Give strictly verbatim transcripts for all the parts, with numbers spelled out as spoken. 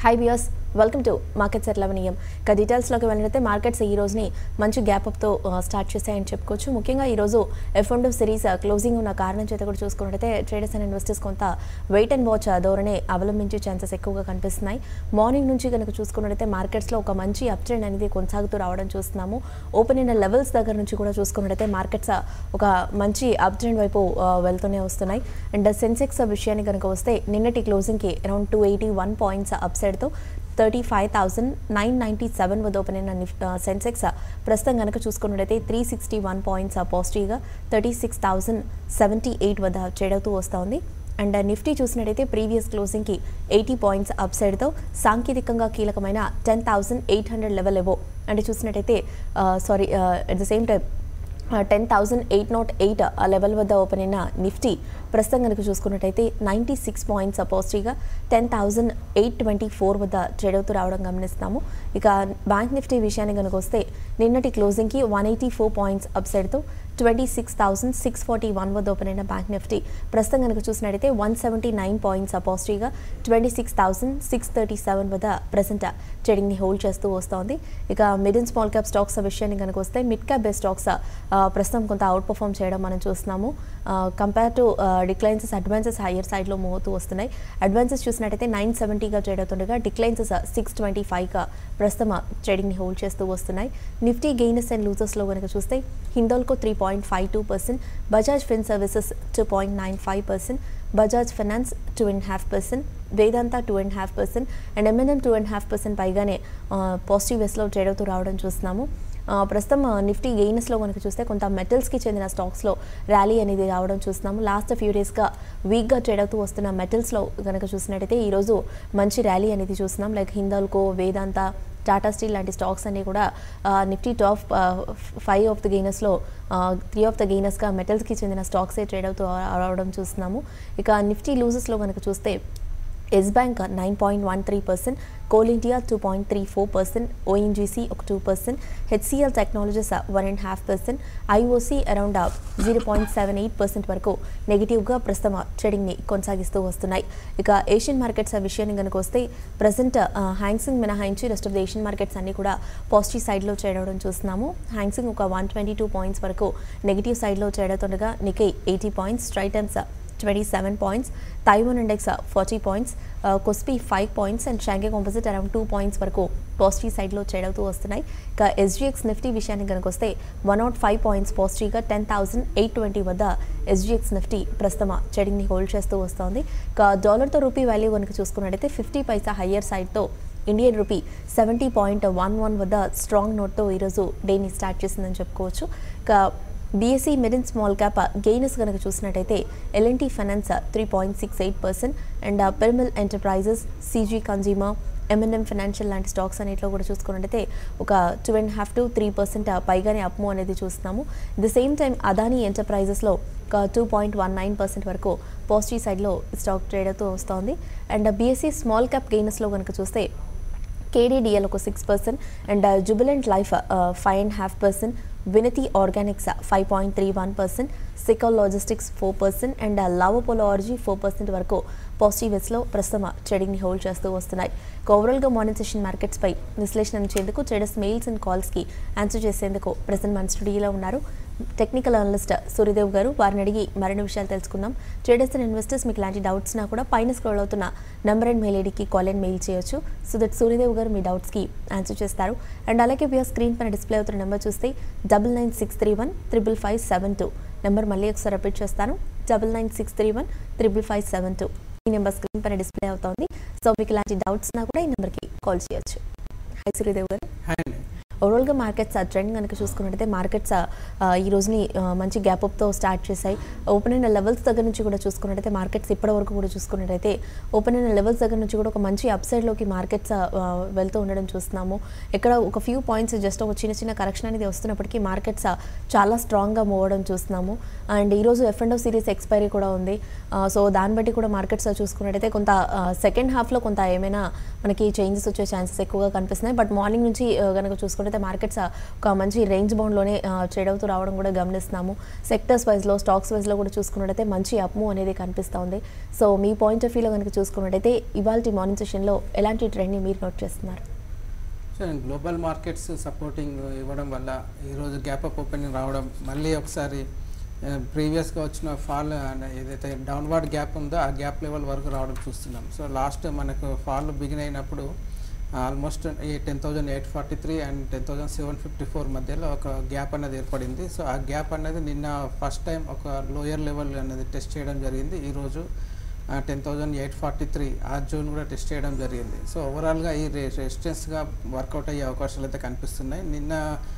Hi viewers, welcome to Markets at eleven A M. ఇక details లోకి వెళ్ళినట్లయితే markets ఈ రోజుని మంచి గ్యాప్ అప్ తో స్టార్ట్ చేశాయని చెప్పుకోవచ్చు. ముఖ్యంగా ఈ రోజు F and F series closing ఉన్న కారణం చేత కూడా చూసుకున్నట్లయితే ట్రేడర్స్ అండ్ ఇన్వెస్టర్స్ కొంత వెయిట్ అండ్ వాచ్ ధోరణి అవలంబించే ఛాన్సెస్ ఎక్కువగా కనిపిస్తున్నాయి. మార్నింగ్ నుంచి కనుక చూసుకున్నట్లయితే మార్కెట్స్ లో ఒక మంచి అప్ ట్రెండ్ అనేది కొనసాగుతూ రావడం చూస్తున్నాము. ఓపెన్ అయిన లెవెల్స్ దగ్గర నుంచి కూడా చూసుకున్నట్లయితే మార్కెట్స్ ఒక మంచి అప్ ట్రెండ్ వైపు వెళ్తూనే వస్తున్నాయి. అండ్ సెన్సెక్స్ విషయానికి కనుక వస్తే నిన్నటి క్లోజింగ్ కి around two eighty one points upside తో thirty five thousand nine ninety seven వద్ద ఓపెన్ అయిన సెన్సెక్స్ ప్రస్తుతం కనుక చూసుకున్నట్లయితే త్రీ సిక్స్టీ వన్ పాయింట్స్ పాజిటివ్గా thirty six thousand seventy eight వద్ద ట్రేడ్ అవుతూ వస్తుంది. అండ్ నిఫ్టీ చూసినట్టయితే ప్రీవియస్ క్లోజింగ్కి ఎయిటీ పాయింట్స్ అప్ సైడ్తో సాంకేతికంగా కీలకమైన ten thousand eight hundred level ఏవో అంటే చూసినట్టయితే sorry at the same time ten thousand eight not eight ఆ లెవెల్ వద్ద ఓపెన్ అయిన నిఫ్టీ ప్రస్తుతం కనుక చూసుకున్నట్టయితే నైంటీ సిక్స్ పాయింట్స్ పాజిటివ్గా ten thousand eight twenty four వద్ద ట్రేడ్ అవుతూ రావడం గమనిస్తాము. ఇక బ్యాంక్ నిఫ్టీ విషయానికి కనుక వస్తే నిన్నటి క్లోజింగ్కి one eighty four points up సైడ్తో twenty six thousand six forty one వద్ద ఓపెన్ అయిన బ్యాంక్ నిఫ్టీ ప్రస్తుతం కనుక చూసినట్టయితే వన్ సెవెంటీ నైన్ పాయింట్స్ పాజిటివ్గా twenty six thousand six thirty seven వద్ద ప్రజెంట్ ట్రేడింగ్ని హోల్డ్ చేస్తూ వస్తోంది. ఇక mid and small cap stocks విషయానికి కనుక వస్తే మిడ్ క్యాప్ బేస్ స్టాక్స్ ప్రస్తుతం కొంత అవుట్ పర్ఫామ్ చేయడం మనం చూస్తున్నాము. Compare to declines advances higher సైడ్లో మూవ్ అవుతూ వస్తున్నాయి. అడ్వాన్సెస్ చూసినట్టయితే నైన్ సెవెంటీగా ట్రేడ్ అవుతుండగా డిక్లైన్సెస్ సిక్స్ ట్వంటీ ఫైవ్గా ప్రస్తుతం ట్రేడింగ్ని హోల్డ్ చేస్తూ వస్తున్నాయి. నిఫ్టీ గెయినర్స్ అండ్ లూజర్స్లో కనుక చూస్తే Hindalco three point five two percent, Bajaj fin services two point nine five percent, Bajaj finance two and half percent, Vedanta two and half percent and MNM two and half percent పైగానే positive వేస్లో trade అవుతూ రావడం చూస్తున్నాము. ప్రస్తుతం Nifty గెయిన్స్లో కనుక చూస్తే కొంత మెటల్స్కి చెందిన స్టాక్స్లో ర్యాలీ అనేది రావడం చూస్తున్నాము. లాస్ట్ ఫ్యూ డేస్గా వీక్గా ట్రేడ్ అవుతూ వస్తున్న మెటల్స్లో కనుక చూసినట్టయితే ఈరోజు మంచి ర్యాలీ అనేది చూస్తున్నాం. లైక్ హిందాల్కో, వేదాంత, టాటా స్టీల్ లాంటి స్టాక్స్ అన్నీ కూడా Nifty top five of the గెయినర్స్లో త్రీ ఆఫ్ ద గెయినర్స్గా మెటల్స్కి చెందిన స్టాక్సే ట్రేడ్ అవుతూ రావడం చూస్తున్నాము. ఇక నిఫ్టీ లూజెస్లో కనుక చూస్తే yes bank nine point one three percent, coal India two point three four percent, ONGC ఒక two percent, HCL technologies one and half percent, IOC around zero point seven eight percent వరకు నెగిటివ్గా ప్రస్తుతం ట్రేడింగ్ని కొనసాగిస్తూ వస్తున్నాయి. ఇక ఏషియన్ మార్కెట్స్ విషయాన్ని కనుక వస్తే ప్రజెంట్ హ్యాంగ్సింగ్ మినహాయించి rest of the Asian markets అన్ని కూడా పాజిటివ్ సైడ్లో ట్రేడ్ అవడం చూస్తున్నాము. హ్యాంగ్సింగ్ ఒక వన్ ట్వంటీ టూ పాయింట్స్ వరకు నెగిటివ్ సైడ్లో ట్రేడ్ అవుతుండగా నికై ఎయిటీ పాయింట్స్, ట్రైటమ్స్ twenty seven points, Taiwan index forty points, KOSPI five points and Shanghai composite around two points వరకు పాజిటివ్ సైడ్లో ట్రేడ్ అవుతూ వస్తున్నాయి. ఇక ఎస్జీఎక్స్ నిఫ్టీ విషయానికి కనుక వస్తే వన్ నాట్ ఫైవ్ పాయింట్స్ పాజిటివ్గా టెన్ థౌసండ్ ఎయిట్ ట్వంటీ వద్ద ఎస్జీఎక్స్ నిఫ్టీ ప్రస్తుతం ట్రేడింగ్ని హోల్డ్ చేస్తూ వస్తోంది. ఇక డాలర్తో రూపీ వాల్యూ కనుక చూసుకున్నట్టయితే ఫిఫ్టీ పైసా హయ్యర్ సైడ్తో Indian rupee seventy point one one వద్ద స్ట్రాంగ్ నోట్తో ఈరోజు డేని స్టార్ట్ చేసిందని చెప్పుకోవచ్చు. ఇక BSE mid and small cap gainers కనుక చూసినట్టయితే LNT finance three point six eight percent and Piramal enterprises, CG consumer, MNM financial లాంటి స్టాక్స్ అన్నింటిలో కూడా చూసుకున్నట్టయితే ఒక two and half to three percent పైగానే అప్మూ అనేది చూస్తున్నాము. ద సేమ్ టైం అదానీ ఎంటర్ప్రైజెస్లో ఒక two point one nine percent వరకు పాజిటివ్ సైడ్లో స్టాక్ ట్రేడ్ అవుతూ వస్తోంది. అండ్ బీఎస్సీ స్మాల్ క్యాప్ గెయినర్స్లో కనుక చూస్తే కేడీడీఎల్ ఒక six percent and Jubilant life five and half percent, Vinati organics five point three one percent, Sical logistics four percent and La Opala RG four percent వరకు positive వేస్లో ప్రస్తుతం ట్రేడింగ్ని హోల్డ్ చేస్తూ వస్తున్నాయి. ఓవరాల్గా మార్నింగ్ సెషన్ మార్కెట్స్పై విశ్లేషణ ఇచ్చేందుకు ట్రేడర్స్ మెయిల్స్ అండ్ కాల్స్కి ఆన్సర్ చేసేందుకు ప్రజెంట్ మన స్టూడియోలో ఉన్నారు టెక్నికల్ అనలిస్ట్ సూర్యదేవ్ గారు. వారిని అడిగి మరిన్ని విషయాలు తెలుసుకుందాం. ట్రేడర్స్ అండ్ ఇన్వెస్టర్స్ మీకు ఇలాంటి డౌట్స్ నా కూడా పైన స్క్రోల్ అవుతున్న నెంబర్ అండ్ మెయిల్ ఐడికి కాల్ అండ్ మెయిల్ చేయొచ్చు. సో దట్ సూర్యదేవ్ గారు మీ డౌట్స్కి ఆన్సర్ చేస్తారు. అండ్ అలాగే మీ స్క్రీన్ పైన డిస్ప్లే అవుతున్న నెంబర్ చూస్తే double nine six three one triple five seven two number మళ్ళీ ఒకసారి రిపీట్ చేస్తాను, double nine six three one triple five seven two ఈ నెంబర్ స్క్రీన్ పైన డిస్ప్లే అవుతుంది. సో మీకు ఇలాంటి డౌట్స్ నా కూడా ఈ నెంబర్కి కాల్ చేయొచ్చు. హై సూర్యదేవ్ గారు. ఓవరాల్గా మార్కెట్స్ ట్రెండ్ కనుక చూసుకున్నట్టయితే మార్కెట్స్ ఈ రోజుని మంచి గ్యాప్ అప్తో స్టార్ట్ చేశాయి. ఓపెన్ అయిన లెవెల్స్ దగ్గర నుంచి కూడా చూసుకున్నట్టయితే మార్కెట్స్ ఇప్పటి వరకు కూడా చూసుకున్నట్టయితే ఓపెన్ అయిన లెవెల్స్ దగ్గర నుంచి కూడా ఒక మంచి అప్ సైడ్లోకి మార్కెట్స్ వెళ్తూ ఉండడం చూస్తున్నాము. ఇక్కడ ఒక ఫ్యూ పాయింట్స్ జస్ట్ ఒక చిన్న చిన్న కరెక్షన్ అనేది వస్తున్నప్పటికీ మార్కెట్స్ చాలా స్ట్రాంగ్గా మూవ్ అవ్వడం చూస్తున్నాము. అండ్ ఈరోజు F and F series expiry కూడా ఉంది. సో దాన్ని బట్టి కూడా మార్కెట్స్ చూసుకున్నట్టయితే కొంత సెకండ్ హాఫ్లో కొంత ఏమైనా మనకి చేంజెస్ వచ్చే ఛాన్సెస్ ఎక్కువగా కనిపిస్తున్నాయి. బట్ మార్నింగ్ నుంచి కనుక చూసుకుంటే చూసుకుంటే మార్కెట్స్ ఒక మంచి రేంజ్ బౌండ్లోనే ట్రేడ్ అవుతూ రావడం కూడా గమనిస్తున్నాము. సెక్టర్స్ వైజ్లో స్టాక్స్ వైజ్లో కూడా చూసుకున్నట్టయితే మంచి అప్మూవ్ అనేది కనిపిస్తూ ఉంది. సో మీ పాయింట్ ఆఫ్ వ్యూలో కనుక చూసుకున్నట్టయితే ఇవాళ మార్నింగ్ సెషన్లో ఎలాంటి ట్రెండ్ని మీరు నోట్ చేస్తున్నారు? గ్లోబల్ మార్కెట్స్ సపోర్టింగ్ ఇవ్వడం వల్ల ఈరోజు గ్యాప్ అప్ ఓపెనింగ్ రావడం, మళ్ళీ ఒకసారి ప్రీవియస్గా వచ్చిన ఫాల్ ఏదైతే డౌన్వర్డ్ గ్యాప్ ఉందో ఆ గ్యాప్ లెవెల్ వరకు రావడం చూస్తున్నాం. సో లాస్ట్ మనకు ఫాల్ బిగిన్ అయినప్పుడు ఆల్మోస్ట్ ఈ ten thousand eight forty three and ten thousand seven fifty four మధ్యలో ఒక గ్యాప్ అనేది ఏర్పడింది. సో ఆ గ్యాప్ అనేది నిన్న ఫస్ట్ టైం ఒక లోయర్ లెవెల్ అనేది టెస్ట్ చేయడం జరిగింది. ఈరోజు ten thousand eight forty three ఆ జోన్ కూడా టెస్ట్ చేయడం జరిగింది. సో ఓవరాల్గా ఈ రెసిస్టెన్స్గా వర్కౌట్ అయ్యే అవకాశాలు అయితే కనిపిస్తున్నాయి. నిన్న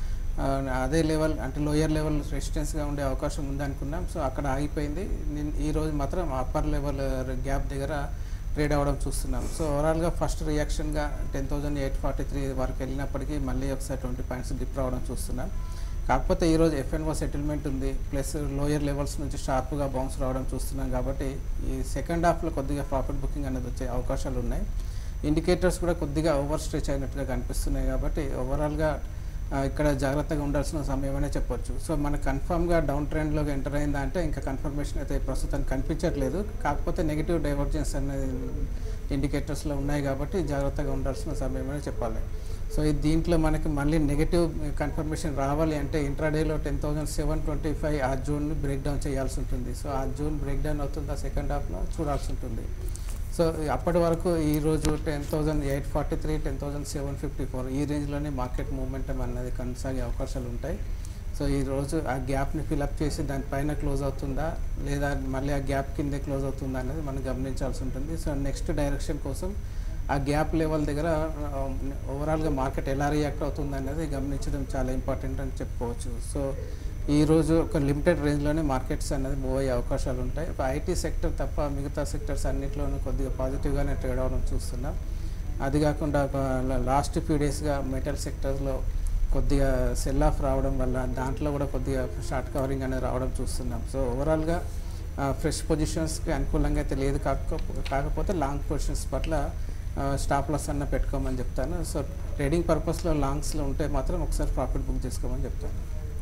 అదే లెవెల్ అంటే లోయర్ లెవెల్ రెసిస్టెన్స్గా ఉండే అవకాశం ఉందనుకున్నాం. సో అక్కడ ఆగిపోయింది. ఈరోజు మాత్రం అప్పర్ లెవెల్ గ్యాప్ దగ్గర ట్రేడ్ అవ్వడం చూస్తున్నాం. సో ఓవరాల్గా ఫస్ట్ రియాక్షన్గా ten thousand eight forty three వరకు వెళ్ళినప్పటికీ మళ్ళీ ఒకసారి ట్వంటీ పాయింట్స్ డిప్ రావడం చూస్తున్నాం. కాకపోతే ఈరోజు ఎఫ్ఎన్ఓ సెటిల్మెంట్ ఉంది, ప్లస్ లోయర్ లెవెల్స్ నుంచి షార్ప్గా బౌన్స్ రావడం చూస్తున్నాం. కాబట్టి ఈ సెకండ్ హాఫ్లో కొద్దిగా ప్రాఫిట్ బుకింగ్ అనేది వచ్చే అవకాశాలు ఉన్నాయి. ఇండికేటర్స్ కూడా కొద్దిగా ఓవర్ స్ట్రెచ్ అయినట్టుగా కనిపిస్తున్నాయి. కాబట్టి ఓవరాల్గా ఇక్కడ జాగ్రత్తగా ఉండాల్సిన సమయం అనే చెప్పొచ్చు. సో మనకు కన్ఫర్మ్గా డౌన్ ట్రెండ్లోకి ఎంటర్ అయిందా అంటే ఇంకా కన్ఫర్మేషన్ అయితే ప్రస్తుతం కనిపించట్లేదు. కాకపోతే నెగిటివ్ డైవర్జెన్స్ అనేది ఇండికేటర్స్లో ఉన్నాయి కాబట్టి జాగ్రత్తగా ఉండాల్సిన సమయం అనే చెప్పాలి. సో ఇది దీంట్లో మనకి మళ్ళీ నెగిటివ్ కన్ఫర్మేషన్ రావాలి అంటే ఇంట్రాడేలో ten thousand seven twenty five ఆ జోన్ని బ్రేక్ డౌన్ చేయాల్సి ఉంటుంది. సో ఆ జోన్ బ్రేక్ డౌన్ అవుతుందా సెకండ్ హాఫ్లో చూడాల్సి ఉంటుంది. సో అప్పటి వరకు ఈరోజు ten thousand eight forty three ten thousand seven fifty four ఈ రేంజ్లోనే మార్కెట్ మూవ్మెంటం అన్నది కొనసాగే అవకాశాలు ఉంటాయి. సో ఈరోజు ఆ గ్యాప్ని ఫిలప్ చేసి దానిపైన క్లోజ్ అవుతుందా లేదా మళ్ళీ ఆ గ్యాప్ కిందే క్లోజ్ అవుతుందా అనేది మనం గమనించాల్సి ఉంటుంది. సో నెక్స్ట్ డైరెక్షన్ కోసం ఆ గ్యాప్ లెవెల్ దగ్గర ఓవరాల్గా మార్కెట్ ఎలా రియాక్ట్ అవుతుంది అనేది గమనించడం చాలా ఇంపార్టెంట్ అని చెప్పుకోవచ్చు. సో ఈరోజు ఒక లిమిటెడ్ రేంజ్లోనే మార్కెట్స్ అనేది మూవ్ అయ్యే అవకాశాలు ఉంటాయి. ఒక ఐటీ సెక్టర్ తప్ప మిగతా సెక్టర్స్ అన్నింటిలోనూ కొద్దిగా పాజిటివ్గానే ట్రేడ్ అవ్వడం చూస్తున్నాం. అది కాకుండా ఒక లాస్ట్ ఫ్యూ డేస్గా మెటల్ సెక్టర్స్లో కొద్దిగా సెల్ ఆఫ్ రావడం వల్ల దాంట్లో కూడా కొద్దిగా షార్ట్ కవరింగ్ అనేది రావడం చూస్తున్నాం. సో ఓవరాల్గా ఫ్రెష్ పొజిషన్స్కి అనుకూలంగా అయితే లేదు. కాకపోతే కాకపోతే లాంగ్ పొజిషన్స్ పట్ల స్టాప్ లాస్ అన్న పెట్టుకోమని చెప్తాను. సో ట్రేడింగ్ పర్పస్లో లాంగ్స్లో ఉంటే మాత్రం ఒకసారి ప్రాఫిట్ బుక్ చేసుకోమని చెప్తాను.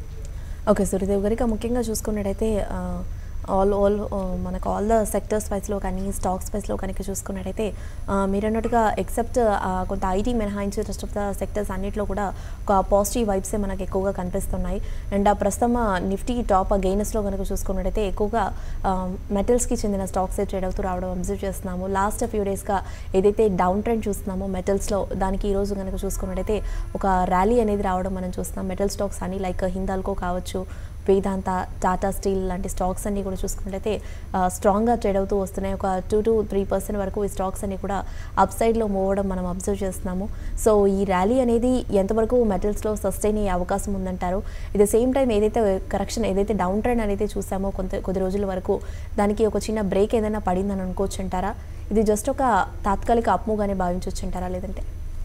ఓకే సూర్యదేవ్ గారు, ఇక ముఖ్యంగా చూసుకున్నట్టయితే ఆల్ ఆల్ మనకు ఆల్ ద సెక్టర్స్ వైస్లో కానీ స్టాక్స్ వైస్లో కనుక చూసుకున్నట్టయితే మీరు అన్నట్టుగా ఎక్సెప్ట్ కొంత ఐటీ మినహాయించి రెస్ట్ ఆఫ్ ద సెక్టర్స్ అన్నింటిలో కూడా ఒక పాజిటివ్ వైబ్సే మనకు ఎక్కువగా కనిపిస్తున్నాయి. అండ్ ఆ ప్రస్తుతం నిఫ్టీ టాప్ గెయినర్స్లో కనుక చూసుకున్నట్టయితే ఎక్కువగా మెటల్స్కి చెందిన స్టాక్సే ట్రేడ్ అవుతూ రావడం అబ్జర్వ్ చేస్తున్నాము. లాస్ట్ ఫ్యూ డేస్గా ఏదైతే డౌన్ ట్రెండ్ చూస్తున్నామో మెటల్స్లో, దానికి ఈరోజు కనుక చూసుకున్నట్టయితే ఒక ర్యాలీ అనేది రావడం మనం చూస్తున్నాం. మెటల్ స్టాక్స్ అని లైక్ హిందాల్కో కావచ్చు, వేదాంత, టాటా స్టీల్ లాంటి స్టాక్స్ అన్నీ కూడా చూసుకున్నట్టయితే స్ట్రాంగ్గా ట్రేడ్ అవుతూ వస్తున్నాయి. ఒక టూ టు త్రీ పర్సెంట్ వరకు ఈ స్టాక్స్ అన్నీ కూడా అప్ సైడ్లో మూవ్ అవ్వడం మనం అబ్జర్వ్ చేస్తున్నాము. సో ఈ ర్యాలీ అనేది ఎంతవరకు మెటల్స్లో సస్టైన్ అయ్యే అవకాశం ఉందంటారు? ఎట్ ద సేమ్ టైం ఏదైతే కరెక్షన్ ఏదైతే డౌన్ ట్రెండ్ అనేది చూసామో కొంత కొద్ది రోజుల వరకు దానికి ఒక చిన్న బ్రేక్ ఏదైనా పడిందని అనుకోవచ్చు అంటారా? ఇది జస్ట్ ఒక తాత్కాలిక అప్మూవ్గానే భావించవచ్చు అంటారా లేదంటే?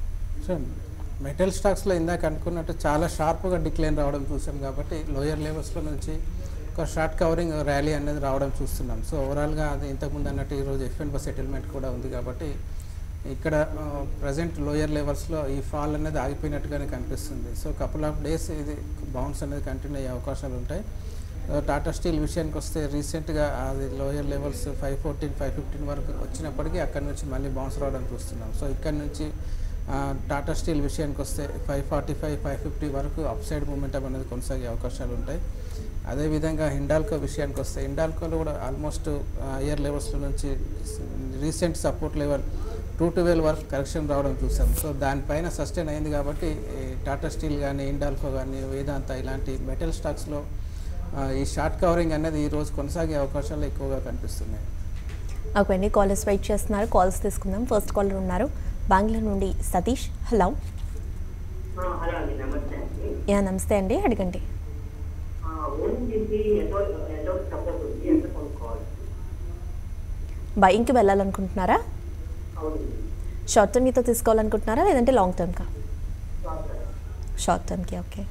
మెటల్ స్టాక్స్లో ఇందాక అనుకున్నట్టు చాలా షార్ప్గా డిక్లైన్ రావడం చూసాం. కాబట్టి లోయర్ లెవెల్స్లో నుంచి ఒక షార్ట్ కవరింగ్ ర్యాలీ అనేది రావడం చూస్తున్నాం. సో ఓవరాల్గా అది ఇంతకుముందు అన్నట్టు ఈరోజు ఎఫ్ అండ్ బి సెటిల్మెంట్ కూడా ఉంది. కాబట్టి ఇక్కడ ప్రజెంట్ లోయర్ లెవెల్స్లో ఈ ఫాల్ అనేది ఆగిపోయినట్టుగానే కనిపిస్తుంది. సో కపుల్ ఆఫ్ డేస్ ఇది బౌన్స్ అనేది కంటిన్యూ అయ్యే అవకాశాలు ఉంటాయి. టాటా స్టీల్ విషయానికి వస్తే రీసెంట్గా అది lower levels five fourteen five fifteen వరకు వచ్చినప్పటికీ అక్కడ నుంచి మళ్ళీ బౌన్స్ రావడం చూస్తున్నాం. సో ఇక్కడ నుంచి టాటా స్టీల్ విషయానికి వస్తే five forty five five fifty వరకు అప్ సైడ్ మూమెంటం అనేది కొనసాగే అవకాశాలు ఉంటాయి. అదేవిధంగా హిండాల్కో విషయానికి వస్తే హిండాల్కోలో కూడా ఆల్మోస్ట్ హయ్యర్ లెవెల్స్లో నుంచి recent support level two twelve వరకు కరెక్షన్ రావడం చూసాం. సో దానిపైన సస్టైన్ అయింది. కాబట్టి టాటా స్టీల్ కానీ హిండాల్కో కానీ వేదాంత ఇలాంటి మెటల్ స్టాక్స్లో ఈ షార్ట్ కవరింగ్ అనేది ఈరోజు కొనసాగే అవకాశాలు ఎక్కువగా కనిపిస్తున్నాయి. ఓకే అండి, కాలర్స్ వెయిట్ చేస్తున్నారు, కాల్స్ తీసుకుందాం. ఫస్ట్ కాలర్ ఉన్నారు బెంగళూరు నుండి సతీష్. హలో. యా నమస్తే అండి, అడగండి. బయింగ్కి వెళ్ళాలనుకుంటున్నారా? షార్ట్ టర్మ్ మీతో తీసుకోవాలనుకుంటున్నారా లేదంటే లాంగ్ టర్మ్కా? షార్ట్ టర్మ్కి. ఓకే.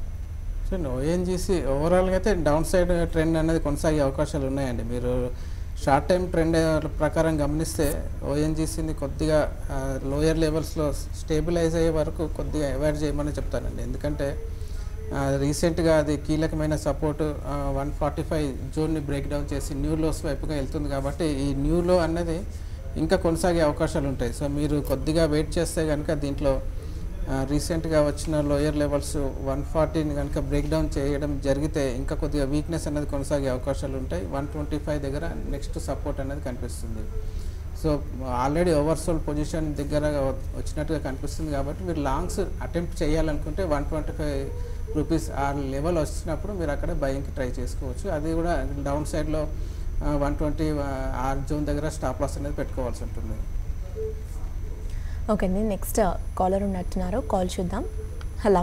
సో ఓఎన్జీసీ ఓవరాల్గా అయితే డౌన్ సైడ్ ట్రెండ్ అనేది కొనసాగే అవకాశాలు ఉన్నాయండి. మీరు షార్ట్ టైం ట్రెండ్ ప్రకారం గమనిస్తే ఓఎన్జీసీని కొద్దిగా లోయర్ లెవెల్స్లో స్టేబిలైజ్ అయ్యే వరకు కొద్దిగా అవాయిడ్ చేయమని చెప్తానండి. ఎందుకంటే రీసెంట్గా అది కీలకమైన సపోర్ట్ వన్ ఫార్టీ ఫైవ్ జోన్ని బ్రేక్ డౌన్ చేసి న్యూ లోస్ వైపుగా వెళ్తుంది. కాబట్టి ఈ న్యూ లో అన్నది ఇంకా కొనసాగే అవకాశాలు ఉంటాయి. సో మీరు కొద్దిగా వెయిట్ చేస్తే కనుక దీంట్లో రీసెంట్గా వచ్చిన లోయర్ లెవెల్స్ వన్ ఫార్టీని కనుక బ్రేక్ డౌన్ చేయడం జరిగితే ఇంకా కొద్దిగా వీక్నెస్ అనేది కొనసాగే అవకాశాలు ఉంటాయి. వన్ ట్వంటీ ఫైవ్ దగ్గర నెక్స్ట్ సపోర్ట్ అనేది కనిపిస్తుంది. సో ఆల్రెడీ ఓవర్సోల్ పొజిషన్ దగ్గర వచ్చినట్టుగా కనిపిస్తుంది. కాబట్టి మీరు లాంగ్స్ అటెంప్ట్ చేయాలనుకుంటే వన్ ట్వంటీ ఫైవ్ రూపీస్ ఆ లెవెల్ వచ్చినప్పుడు మీరు అక్కడ బయింగ్కి ట్రై చేసుకోవచ్చు. అది కూడా డౌన్ సైడ్లో వన్ ట్వంటీ ఆ జోన్ దగ్గర స్టాప్ లాస్ అనేది పెట్టుకోవాల్సి ఉంటుంది. ఓకే అండి, నెక్స్ట్ కాలర్ ఉన్నట్టున్నారు, కాల్ చూద్దాం. హలో,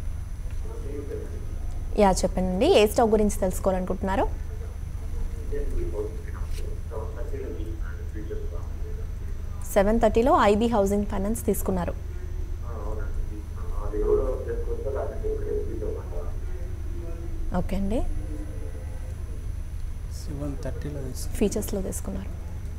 యా చెప్పండి, ఏ స్టాక్ గురించి తెలుసుకోవాలనుకుంటున్నారు? సెవెన్ థర్టీలో ఐబీ హౌసింగ్ ఫైనాన్స్ తీసుకున్నారు. ఓకే అండి, సెవెన్ థర్టీలో ఫీచర్స్లో తీసుకున్నారు.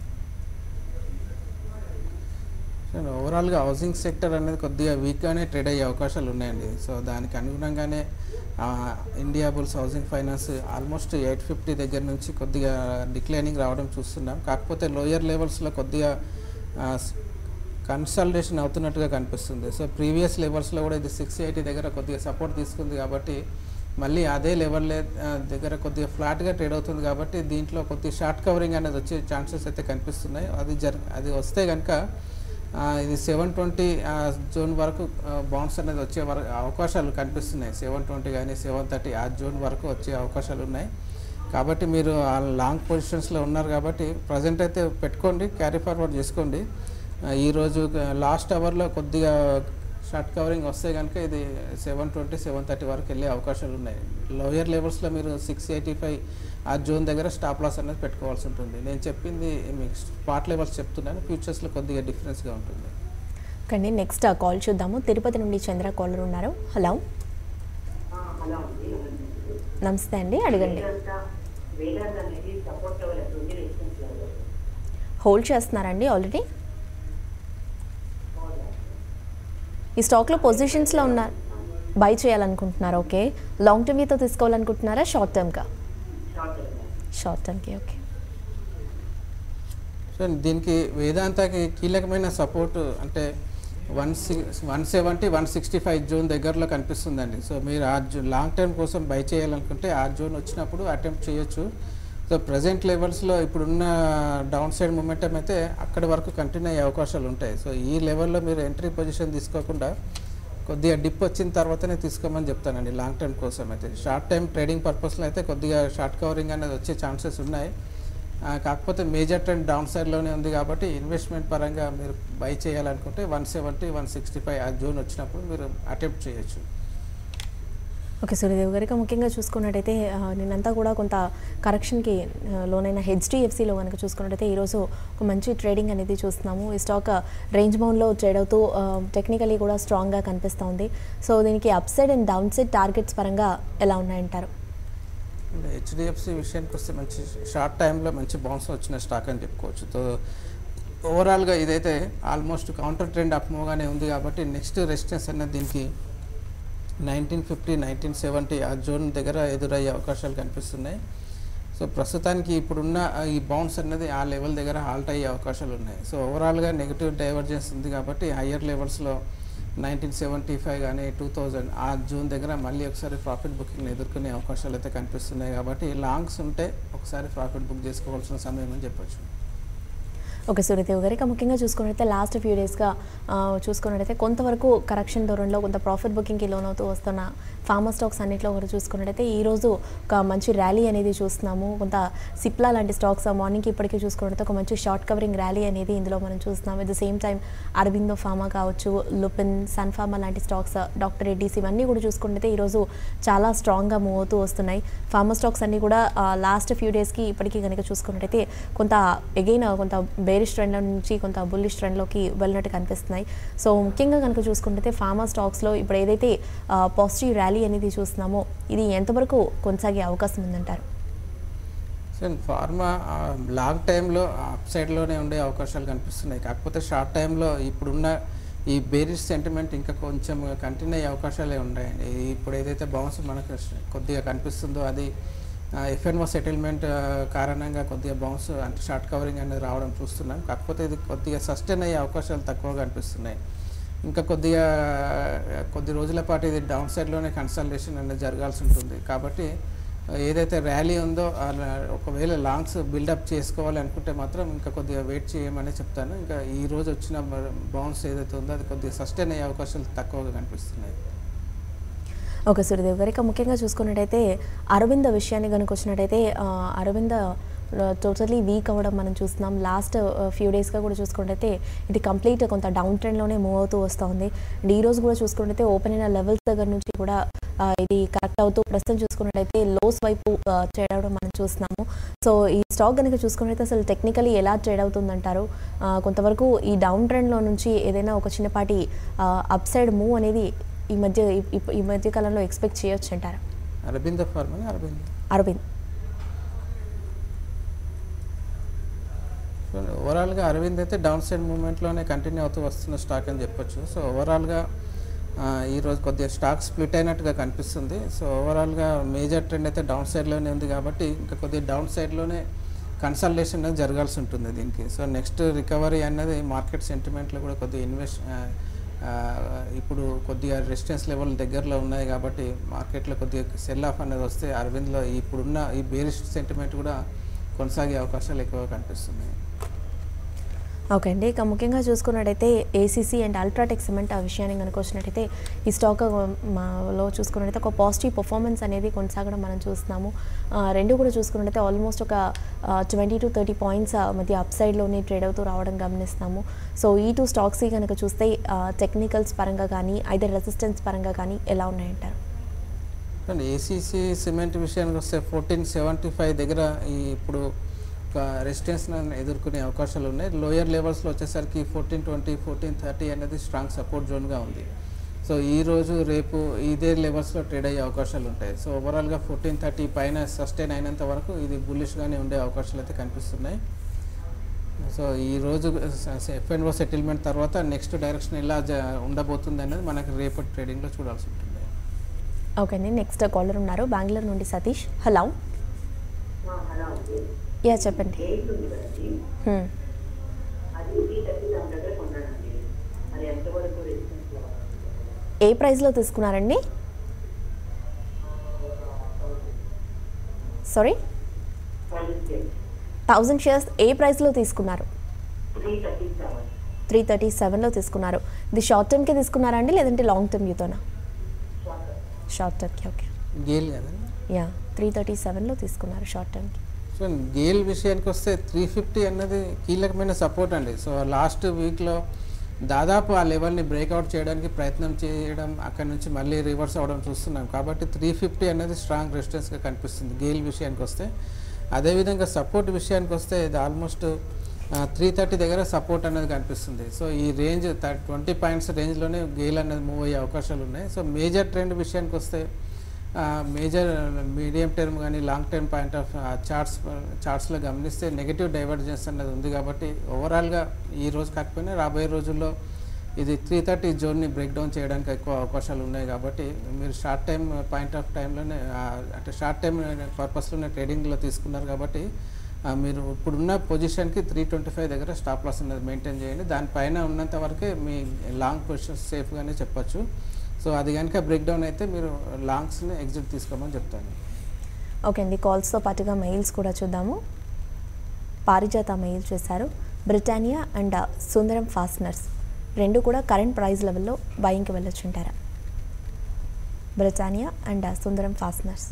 ఓవరాల్గా హౌసింగ్ సెక్టర్ అనేది కొద్దిగా వీక్గానే ట్రేడ్ అయ్యే అవకాశాలు ఉన్నాయండి. సో దానికి అనుగుణంగానే Indiabulls Housing Finance almost eight fifty దగ్గర నుంచి కొద్దిగా డిక్లైనింగ్ రావడం చూస్తున్నాం. కాకపోతే లోయర్ లెవెల్స్లో కొద్దిగా కన్సల్టేషన్ అవుతున్నట్టుగా కనిపిస్తుంది. సో ప్రీవియస్ లెవెల్స్లో కూడా ఇది సిక్స్ ఎయిటీ దగ్గర కొద్దిగా సపోర్ట్ తీసుకుంది. కాబట్టి మళ్ళీ అదే లెవెల్ దగ్గర కొద్దిగా ఫ్లాట్గా ట్రేడ్ అవుతుంది. కాబట్టి దీంట్లో కొద్దిగా షార్ట్ కవరింగ్ అనేది వచ్చే ఛాన్సెస్ అయితే కనిపిస్తున్నాయి. అది జర్ అది వస్తే కనుక ఇది సెవెన్ ట్వంటీ జోన్ వరకు బౌన్స్ అనేది వచ్చే వరకు అవకాశాలు కనిపిస్తున్నాయి. సెవెన్ ట్వంటీ కానీ సెవెన్ థర్టీ ఆ జోన్ వరకు వచ్చే అవకాశాలు ఉన్నాయి. కాబట్టి మీరు ఆ లాంగ్ పొజిషన్స్లో ఉన్నారు కాబట్టి ప్రజెంట్ అయితే పెట్టుకోండి, క్యారీ ఫార్వర్డ్ చేసుకోండి. ఈరోజు లాస్ట్ అవర్లో కొద్దిగా షార్ట్ కవరింగ్ వస్తే కనుక ఇది సెవెన్ ట్వంటీ సెవెన్ థర్టీ వరకు వెళ్ళే అవకాశాలు ఉన్నాయి. లోయర్ లెవెల్స్లో మీరు సిక్స్ ఎయిటీ ఫైవ్ ఆ జోన్ దగ్గర స్టాప్ లాస్ అనేది పెట్టుకోవాల్సి ఉంటుంది. నేను చెప్పింది మీకు స్పాట్ లెవెల్స్ చెప్తున్నాను, ఫ్యూచర్స్లో కొద్దిగా డిఫరెన్స్గా ఉంటుంది. కానీ నెక్స్ట్ కాల్ చూద్దాము. తిరుపతి నుండి చంద్ర కాలర్ ఉన్నారు. హలో, నమస్తే అండి, అడగండి. హోల్డ్ చేస్తున్నారండి ఆల్రెడీ? ఈ స్టాక్లో పొజిషన్స్లో ఉన్నారు, బై చేయాలనుకుంటున్నారా? ఓకే, లాంగ్ టర్మ్ వ్యూతో తీసుకోవాలనుకుంటున్నారా, షార్ట్ టర్మ్గా? షార్ట్ టర్మ్కి. ఓకే, సో దీనికి వేదాంతకి కీలకమైన సపోర్ట్ అంటే one six one seventy one sixty five zone దగ్గరలో కనిపిస్తుందండి. సో మీరు ఆ జో లాంగ్ టర్మ్ కోసం బై చేయాలనుకుంటే ఆ జోన్ వచ్చినప్పుడు అటెంప్ట్ చేయొచ్చు. సో ప్రజెంట్ లెవెల్స్లో ఇప్పుడున్న డౌన్ సైడ్ మూమెంటం అయితే అక్కడి వరకు కంటిన్యూ అయ్యే అవకాశాలు ఉంటాయి. సో ఈ లెవెల్లో మీరు ఎంట్రీ పొజిషన్ తీసుకోకుండా కొద్దిగా డిప్ వచ్చిన తర్వాతనే తీసుకోమని చెప్తానండి లాంగ్ టర్మ్ కోసం అయితే. షార్ట్ టైం ట్రేడింగ్ పర్పస్లో అయితే కొద్దిగా షార్ట్ కవరింగ్ అనేది వచ్చే ఛాన్సెస్ ఉన్నాయి. కాకపోతే మేజర్ ట్రెండ్ డౌన్ సైడ్లోనే ఉంది కాబట్టి ఇన్వెస్ట్మెంట్ పరంగా మీరు బై చేయాలనుకుంటే one seventy one sixty five ఆ జోన్ వచ్చినప్పుడు మీరు అటెంప్ట్ చేయొచ్చు. ఓకే సూర్యదేవ్ గారికి ముఖ్యంగా చూసుకున్నట్టయితే నిన్నంతా కూడా కొంత కరెక్షన్కి లోనైన హెచ్డిఎఫ్సిలో కనుక చూసుకున్నట్టయితే ఈరోజు ఒక మంచి ట్రేడింగ్ అనేది చూస్తున్నాము. ఈ స్టాక్ రేంజ్ బౌండ్లో ట్రేడ్ అవుతూ టెక్నికలీ కూడా స్ట్రాంగ్గా కనిపిస్తూ ఉంది. సో దీనికి up side and down side targets పరంగా ఎలా ఉన్నాయంటారు? హెచ్డిఎఫ్సి విషయానికి వస్తే మంచి షార్ట్ టైంలో మంచి బౌన్స్ వచ్చిన స్టాక్ అని చెప్పుకోవచ్చు. సో ఓవరాల్గా ఇదైతే ఆల్మోస్ట్ కౌంటర్ ట్రెండ్ అప్ మూవ్గానే ఉంది కాబట్టి నెక్స్ట్ రెసిస్టెన్స్ అనేది దీనికి నైన్టీన్ ఫిఫ్టీ నైన్టీన్ సెవెంటీ ఆ జోన్ దగ్గర ఎదురయ్యే అవకాశాలు కనిపిస్తున్నాయి. సో ప్రస్తుతానికి ఇప్పుడున్న ఈ బౌన్స్ అనేది ఆ లెవెల్ దగ్గర హాల్ట్ అయ్యే అవకాశాలు ఉన్నాయి. సో ఓవరాల్గా నెగిటివ్ డైవర్జెన్స్ ఉంది కాబట్టి హయ్యర్ లెవెల్స్లో నైన్టీన్ సెవెంటీ ఫైవ్ కానీ టూ థౌజండ్ ఆ జోన్ దగ్గర మళ్ళీ ఒకసారి ప్రాఫిట్ బుకింగ్ని ఎదుర్కొనే అవకాశాలు అయితే కనిపిస్తున్నాయి. కాబట్టి లాంగ్స్ ఉంటే ఒకసారి ప్రాఫిట్ బుక్ చేసుకోవాల్సిన సమయం అని చెప్పొచ్చు. ఓకే సూర్యదేవ్ గారు, ఇక ముఖ్యంగా చూసుకున్నట్టయితే లాస్ట్ ఫ్యూ డేస్గా చూసుకున్నట్టయితే కొంతవరకు కరెక్షన్ ధోరణిలో కొంత ప్రాఫిట్ బుకింగ్కి లోన్ అవుతూ వస్తున్న ఫార్మా స్టాక్స్ అన్నింటిలో కూడా చూసుకున్నట్టయితే ఈరోజు ఒక మంచి ర్యాలీ అనేది చూస్తున్నాము. కొంత సిప్లా లాంటి స్టాక్స్ మార్నింగ్కి ఇప్పటికీ చూసుకున్నట్టయితే ఒక మంచి షార్ట్ కవరింగ్ ర్యాలీ అనేది ఇందులో మనం చూస్తున్నాం. At the same time Aurobindo Pharma కావచ్చు, లుపిన్, సన్ ఫార్మా లాంటి స్టాక్స్, డాక్టర్ రెడ్డీస్ ఇవన్నీ కూడా చూసుకున్నట్టయితే ఈరోజు చాలా స్ట్రాంగ్గా మూవ్ అవుతూ వస్తున్నాయి. ఫార్మా స్టాక్స్ అన్నీ కూడా లాస్ట్ ఫ్యూ డేస్కి ఇప్పటికీ కనుక చూసుకున్నట్టయితే కొంత ఎగైన్ కొంత బేరిష్ ట్రెండ్ నుంచి కొంత బుల్లిష్ ట్రెండ్లోకి వెళ్ళినట్టు కనిపిస్తున్నాయి. సో ముఖ్యంగా కనుక చూసుకుంటే ఫార్మా స్టాక్స్లో ఇప్పుడు ఏదైతే పాజిటివ్ ర్యాలీ అనేది చూస్తున్నామో ఇది ఎంతవరకు కొనసాగే అవకాశం ఉందంటారు? సో సో ఫార్మా లాంగ్ టైంలో అప్ సైడ్లోనే ఉండే అవకాశాలు కనిపిస్తున్నాయి. కాకపోతే షార్ట్ టైంలో ఇప్పుడున్న ఈ బేరిష్ సెంటిమెంట్ ఇంకా కొంచెం కంటిన్యూ అయ్యే అవకాశాలే ఉన్నాయండి. ఇప్పుడు ఏదైతే బౌన్స్ మనకు కొద్దిగా కనిపిస్తుందో అది ఎఫ్ఎన్ఓ సెటిల్మెంట్ కారణంగా కొద్దిగా బౌన్స్ అంటే షార్ట్ కవరింగ్ అనేది రావడం చూస్తున్నాం. కాకపోతే ఇది కొద్దిగా సస్టైన్ అయ్యే అవకాశాలు తక్కువగా కనిపిస్తున్నాయి. ఇంకా కొద్దిగా కొద్ది రోజుల పాటు ఇది డౌన్ సైడ్లోనే కన్సల్టేషన్ అనేది జరగాల్సి ఉంటుంది. కాబట్టి ఏదైతే ర్యాలీ ఉందో ఒకవేళ లాంగ్స్ బిల్డప్ చేసుకోవాలి అనుకుంటే మాత్రం ఇంకా కొద్దిగా వెయిట్ చేయమని చెప్తాను. ఇంకా ఈ రోజు వచ్చిన బౌన్స్ ఏదైతే ఉందో అది కొద్దిగా సస్టైన్ అయ్యే అవకాశాలు తక్కువగా కనిపిస్తున్నాయి. ఓకే సూర్యదేవ్ గారు, ఇక ముఖ్యంగా చూసుకున్నట్టయితే అరవింద విషయాన్ని కనుక వచ్చినట్టయితే అరవింద టోటలీ వీక్ అవ్వడం మనం చూస్తున్నాం. లాస్ట్ ఫ్యూ డేస్గా కూడా చూసుకున్నట్టయితే ఇది కంప్లీట్ కొంత డౌన్ ట్రెండ్లోనే మూవ్ అవుతూ వస్తుంది. అండ్ ఈరోజు కూడా చూసుకున్నట్టయితే ఓపెన్ అయిన లెవెల్స్ దగ్గర నుంచి కూడా ఇది కరెక్ట్ అవుతూ ప్రస్తుతం చూసుకున్నట్టయితే లోస్ వైపు ట్రేడ్ అవ్వడం మనం చూస్తున్నాము. సో ఈ స్టాక్ కనుక చూసుకున్నట్టయితే అసలు టెక్నికలీ ఎలా ట్రేడ్ అవుతుందంటారు? కొంతవరకు ఈ డౌన్ ట్రెండ్లో నుంచి ఏదైనా ఒక చిన్నపాటి అప్ సైడ్ మూవ్ అనేది ఈ మధ్య ఈ మధ్య కాలంలో ఎక్స్పెక్ట్ చేయొచ్చు అంటారా? అరబింద ఫార్మా అరబింద్ అరవింద్ ఓవరాల్గా అరవింద్ అయితే డౌన్ సైడ్ మూవ్మెంట్లోనే కంటిన్యూ అవుతూ వస్తున్న స్టాక్ అని చెప్పొచ్చు. సో ఓవరాల్గా ఈరోజు కొద్దిగా స్టాక్ స్ప్లిట్ అయినట్టుగా కనిపిస్తుంది. సో ఓవరాల్గా మేజర్ ట్రెండ్ అయితే డౌన్ సైడ్లోనే ఉంది కాబట్టి ఇంకా కొద్దిగా డౌన్ సైడ్లోనే కన్సల్టేషన్ అనేది జరగాల్సి ఉంటుంది దీనికి. సో నెక్స్ట్ రికవరీ అనేది మార్కెట్ సెంటిమెంట్లో కూడా కొద్దిగా ఇన్వెస్ట్ ఇప్పుడు కొద్దిగా రెసిస్టెన్స్ లెవెల్ దగ్గరలో ఉన్నాయి కాబట్టి మార్కెట్లో కొద్దిగా సెల్ ఆఫ్ అనేది వస్తే అరవింద్లో ఇప్పుడున్న ఈ బేరిష్ సెంటిమెంట్ కూడా కొనసాగే అవకాశాలు ఎక్కువగా కనిపిస్తున్నాయి. ఓకే అండి, ఇక ముఖ్యంగా చూసుకున్నట్టయితే ఏసీసీ అండ్ అల్ట్రాటెక్ సిమెంట్ ఆ విషయాన్ని కనుక వచ్చినట్టయితే ఈ స్టాక్ లో చూసుకున్నట్టయితే ఒక పాజిటివ్ పర్ఫార్మెన్స్ అనేది కొనసాగడం మనం చూస్తున్నాము. రెండు కూడా చూసుకున్నట్టయితే ఆల్మోస్ట్ ఒక ట్వంటీ టు థర్టీ పాయింట్స్ మధ్య అప్ సైడ్లోనే ట్రేడ్ అవుతూ రావడం గమనిస్తాము. సో ఈ టూ స్టాక్స్ కనుక చూస్తే టెక్నికల్స్ పరంగా కానీ అయితే రెసిస్టెన్స్ పరంగా కానీ ఎలా ఉన్నాయంటారు? ఏసీసీ సిమెంట్ విషయానికి వస్తే ఫోర్టీన్ సెవెంటీ ఫైవ్ దగ్గర ఈ ఇప్పుడు ఒక రెసిస్టెన్స్ ఎదుర్కొనే అవకాశాలు ఉన్నాయి. లోయర్ లెవెల్స్లో వచ్చేసరికి ఫోర్టీన్ ట్వంటీ ఫోర్టీన్ థర్టీ అనేది స్ట్రాంగ్ సపోర్ట్ జోన్గా ఉంది. సో ఈరోజు రేపు ఇదే లెవెల్స్లో ట్రేడ్ అయ్యే అవకాశాలు ఉంటాయి. సో ఓవరాల్గా ఫోర్టీన్ థర్టీ పైన సస్టైన్ అయినంత వరకు ఇది బుల్లిష్గానే ఉండే అవకాశాలు అయితే కనిపిస్తున్నాయి. సో ఈరోజు ఎఫ్ఎన్ఓ సెటిల్మెంట్ తర్వాత నెక్స్ట్ డైరెక్షన్ ఎలా ఉండబోతుంది అనేది మనకి రేపటి ట్రేడింగ్లో చూడాల్సి ఉంటుంది. ఓకే అండి, నెక్స్ట్ కాలర్ ఉన్నారు బెంగళూరు నుండి సతీష్. హలో, యా చెప్పండి. ఏ ప్రైస్లో తీసుకున్నారండి? సారీ, థౌజండ్ షేర్స్ ఏ ప్రైస్లో తీసుకున్నారు? త్రీ థర్టీ సెవెన్లో తీసుకున్నారు. ఇది షార్ట్ టర్మ్కి తీసుకున్నారా అండి లేదంటే లాంగ్ టర్మ్ యూతోనా? షార్ట్ టర్మ్కి. ఓకే, గేల్ కదండి. యా త్రీ థర్టీ సెవెన్లో తీసుకున్నారు షార్ట్ టర్మ్కి. సో గేల్ విషయానికి వస్తే త్రీ ఫిఫ్టీ అన్నది కీలకమైన సపోర్ట్ అండి. సో లాస్ట్ వీక్లో దాదాపు ఆ లెవెల్ని బ్రేక్అవుట్ చేయడానికి ప్రయత్నం చేయడం అక్కడ నుంచి మళ్ళీ రివర్స్ అవ్వడం చూస్తున్నాం. కాబట్టి త్రీ ఫిఫ్టీ అనేది స్ట్రాంగ్ రెసిస్టెన్స్గా కనిపిస్తుంది గేల్ విషయానికి వస్తే. అదేవిధంగా సపోర్ట్ విషయానికి వస్తే ఇది ఆల్మోస్ట్ త్రీ థర్టీ దగ్గర సపోర్ట్ అనేది కనిపిస్తుంది. సో ఈ రేంజ్ ట్వంటీ పాయింట్స్ రేంజ్లోనే గేల్ అనేది మూవ్ అయ్యే అవకాశాలు ఉన్నాయి. సో మేజర్ ట్రెండ్ విషయానికి వస్తే మేజర్ మీడియం టర్మ్ కానీ long term point of charts చార్ట్స్లో గమనిస్తే నెగిటివ్ డైవర్జెన్స్ అనేది ఉంది. కాబట్టి ఓవరాల్గా ఈ రోజు కాకపోయినా రాబోయే రోజుల్లో ఇది త్రీ థర్టీ జోన్ని బ్రేక్ డౌన్ చేయడానికి ఎక్కువ అవకాశాలు ఉన్నాయి. కాబట్టి మీరు షార్ట్ టైం పాయింట్ ఆఫ్ టైంలోనే అంటే షార్ట్ టైం పర్పస్లోనే ట్రేడింగ్లో తీసుకున్నారు కాబట్టి మీరు ఇప్పుడున్న పొజిషన్కి త్రీ ట్వంటీ ఫైవ్ దగ్గర స్టాప్ లాస్ అనేది మెయింటైన్ చేయండి. దానిపైన ఉన్నంత వరకే మీ లాంగ్ పొజిషన్ సేఫ్గానే చెప్పచ్చు. సో అది కనుక బ్రేక్ డౌన్ అయితే మీరు లాంగ్స్ని ఎగ్జిట్ తీసుకోమని చెప్తాను. ఓకే అండి, కాల్స్తో పాటుగా మెయిల్స్ కూడా చూద్దాము. పారిజాత మెయిల్ చేశారు. బ్రిటానియా అండ్ సుందరం ఫాస్టనర్స్ రెండు కూడా కరెంట్ ప్రైస్ లెవెల్లో బయింగ్కి వెళ్ళొచ్చు అంటారా? Britannia and Sundaram Fasteners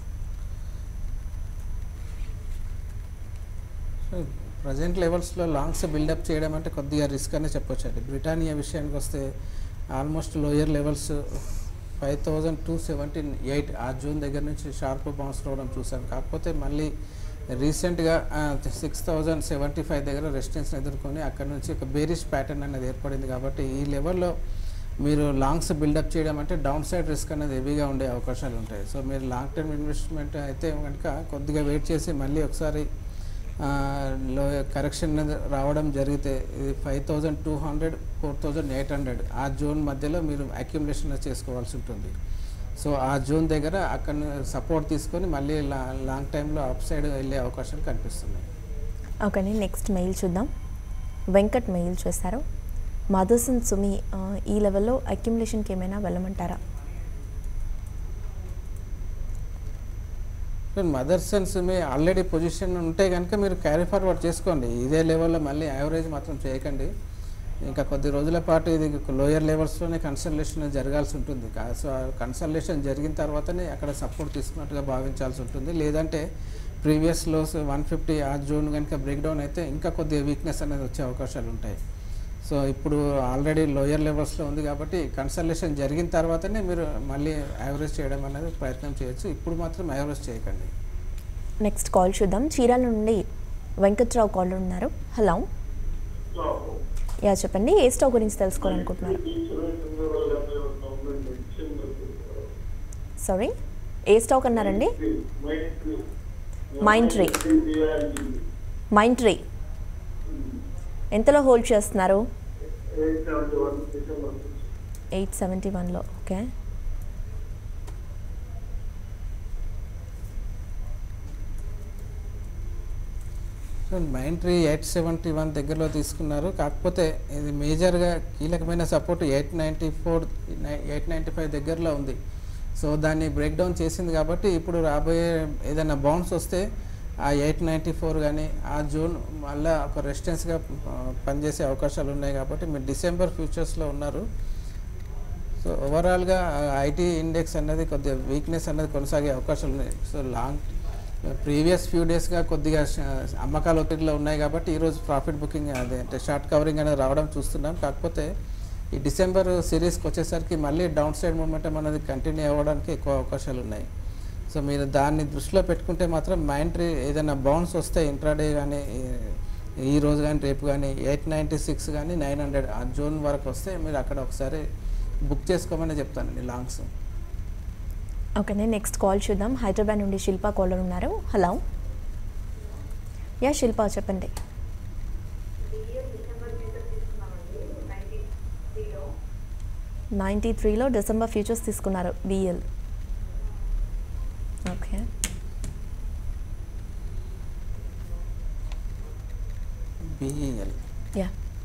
present లెవెల్స్లో లాంగ్స్ బిల్డప్ చేయడం అంటే కొద్దిగా రిస్క్ అనే చెప్పొచ్చు అండి. బ్రిటానియా విషయానికి వస్తే almost lower levels five thousand two seventeen eight ఆ జూన్ దగ్గర నుంచి షార్ప్ బౌన్స్ రావడం చూసాం. కాకపోతే మళ్ళీ రీసెంట్గా సిక్స్ థౌజండ్ సెవెంటీ ఫైవ్ దగ్గర రెసిస్టెన్స్ని ఎదుర్కొని అక్కడ నుంచి ఒక బేరిష్ ప్యాటర్న్ అనేది ఏర్పడింది. కాబట్టి ఈ లెవెల్లో మీరు లాంగ్స్ బిల్డప్ చేయడం అంటే డౌన్ సైడ్ రిస్క్ అనేది హెవీగా ఉండే అవకాశాలు ఉంటాయి. సో మీరు లాంగ్ టర్మ్ ఇన్వెస్ట్మెంట్ అయితే కనుక కొద్దిగా వెయిట్ చేసి మళ్ళీ ఒకసారి లో కరెక్షన్ రావడం జరిగితే ఇది five thousand two hundred four thousand eight hundred ఆ జోన్ మధ్యలో మీరు అక్యుములేషన్ చేసుకోవాల్సి ఉంటుంది. సో ఆ జోన్ దగ్గర అక్కడ సపోర్ట్ తీసుకొని మళ్ళీ లా లాంగ్ టైంలో అప్ సైడ్ వెళ్ళే అవకాశాలు కనిపిస్తున్నాయి. ఓకే, నెక్స్ట్ మెయిల్ చూద్దాం. వెంకట్ మెయిల్ చేశారు. మదర్సన్ సుమి ఈ లెవెల్లో అక్యుములేషన్కి ఏమైనా వెళ్ళమంటారా? మదర్సన్ సుమి ఆల్రెడీ పొజిషన్ ఉంటే కనుక మీరు క్యారీ ఫార్వర్డ్ చేసుకోండి. ఇదే లెవెల్లో మళ్ళీ యావరేజ్ మాత్రం చేయకండి. ఇంకా కొద్ది రోజుల పాటు ఇది లోయర్ లెవెల్స్లోనే కన్సల్టేషన్ జరగాల్సి ఉంటుంది. సో కన్సల్టేషన్ జరిగిన తర్వాతనే అక్కడ సపోర్ట్ తీసుకున్నట్టుగా భావించాల్సి ఉంటుంది. లేదంటే ప్రీవియస్ లోస్ వన్ ఫిఫ్టీ ఆ జోన్ కనుక బ్రేక్ డౌన్ అయితే ఇంకా కొద్దిగా వీక్నెస్ అనేది వచ్చే అవకాశాలు ఉంటాయి. సో ఇప్పుడు ఆల్రెడీ లోయర్ లెవెల్స్లో ఉంది కాబట్టి కన్సల్టేషన్ జరిగిన తర్వాతనే మీరు మళ్ళీ యావరేజ్ చేయడం అనేది ప్రయత్నం చేయొచ్చు. ఇప్పుడు మాత్రం యావరేజ్ చేయకండి. నెక్స్ట్ కాల్ చూద్దాం. చీరాల నుండి వెంకట్రావు కాల్ ఉన్నారు. హలో, యా చెప్పండి, ఏ స్టాక్ గురించి తెలుసుకోవాలనుకుంటున్నారు? సారీ, ఏ స్టాక్ అన్నారండి? Mindtree. మైండ్ ట్రీ ఎంతలో హోల్డ్ చేస్తున్నారు? ఎయిట్ సెవెంటీ వన్లో. Okay, Mindtree eight seventy one దగ్గరలో తీసుకున్నారు. కాకపోతే ఇది మేజర్గా కీలకమైన support eight ninety four eight ninety five దగ్గరలో ఉంది. సో దాన్ని బ్రేక్ డౌన్ చేసింది కాబట్టి ఇప్పుడు రాబోయే ఏదైనా బౌన్స్ వస్తే ఆ ఎయిట్ నైంటీ ఫోర్ కానీ ఆ జోన్ మళ్ళీ ఒక రెసిస్టెన్స్గా పనిచేసే అవకాశాలు ఉన్నాయి. కాబట్టి మీరు డిసెంబర్ ఫ్యూచర్స్లో ఉన్నారు. సో ఓవరాల్గా ఐటీ ఇండెక్స్ అనేది కొద్దిగా వీక్నెస్ అనేది కొనసాగే అవకాశాలు ఉన్నాయి. సో లాంగ్ ప్రీవియస్ ఫ్యూ డేస్గా కొద్దిగా అమ్మకాలు ఒత్తిడిలో ఉన్నాయి కాబట్టి ఈరోజు ప్రాఫిట్ బుకింగ్ అదే అంటే షార్ట్ కవరింగ్ అనేది రావడం చూస్తున్నాం. కాకపోతే ఈ డిసెంబర్ సిరీస్కి వచ్చేసరికి మళ్ళీ డౌన్ సైడ్ మూమెంటం అనేది కంటిన్యూ అవ్వడానికి ఎక్కువ అవకాశాలు ఉన్నాయి. సో మీరు దాన్ని దృష్టిలో పెట్టుకుంటే మాత్రం మైండ్ ట్రీ ఏదైనా బౌన్స్ వస్తే ఇంట్రాడే కానీ ఈ రోజు కానీ రేపు కానీ ఎయిట్ నైంటీ సిక్స్ కానీ నైన్ హండ్రెడ్ ఆ జోన్ వరకు వస్తే మీరు అక్కడ ఒకసారి బుక్ చేసుకోమని చెప్తానండి లాంగ్స్. ఓకే, నేను నెక్స్ట్ కాల్ చూద్దాం. హైదరాబాద్ నుండి శిల్ప కాలర్ ఉన్నారు. హలో, యా శిల్ప చెప్పండి. నైంటీ త్రీలో డిసెంబర్ ఫ్యూచర్స్ తీసుకున్నారు బిఎల్. ఓకే, బిఎల్ యా